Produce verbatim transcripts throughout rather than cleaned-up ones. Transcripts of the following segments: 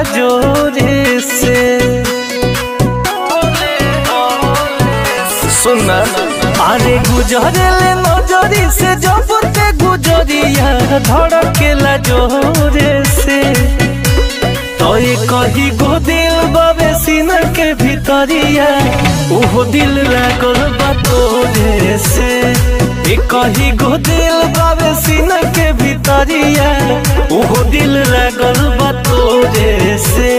जोरे से। सुना अरे गुजरले नजरी से जब ते गुजरिया धड़केला जोरे से। तो ये कही गो दिल बाबे सीना के भीतरिया ओहो दिल लागल बा तोरे से। ये कही गो दिल बाबे सीना के भीतरिया ओहो दिल लागल बा तोरे से।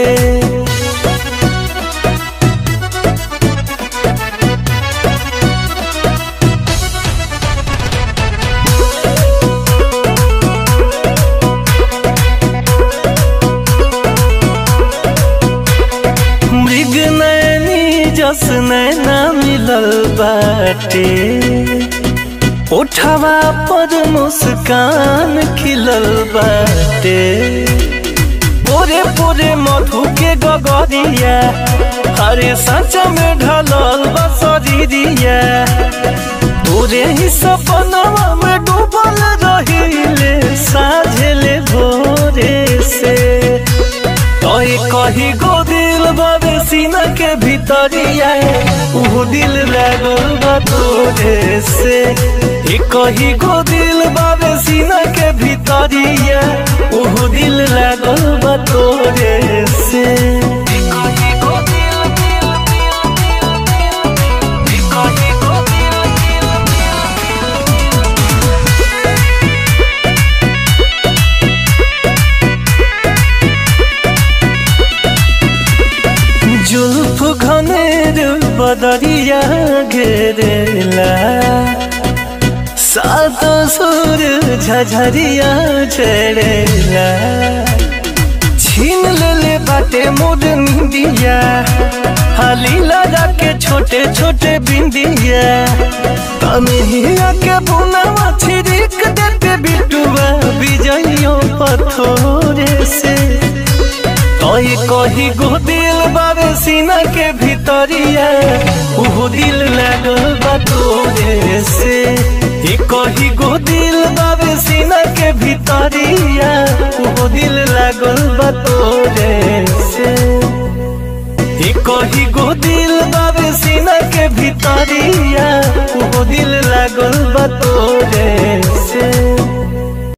जस नैना मिलल बाटे उठावा पर मुस्कान खिलल बाटे। पूरे पूरे मधु के गगरिया हरे सच में ढलल बसरिया। तोरे ही सपनवा में डूबल रहिले साझेले भोरे से। तो कही गो दिल बाबे सीना के भीतरिया वो दिल लागल बा तोरे से। कही गो दिल बाबे सीना के भीतरिया वो दिल लागल बा तोरे से। जुल्फ घनेर बदरिया घेरेला सात सुर झझरिया चढ़ेला। छीन ले बाटे मोर निंदिया हाली लगा के छोटे छोटे बिंदिया। तनहिया के बुनावा छिड़क देते बिटुआ बिजइयों पथोरे से। तो ये कही गो दिल बाबे सीना के भीतरिया वो दिल लागल बा तोरे से। ये कही गो दिल बाबे सीना के भीतरिया वो दिल लागल बा तोरे से। ये कही गो दिल बाबे सीना के भीतरिया वो दिल लागल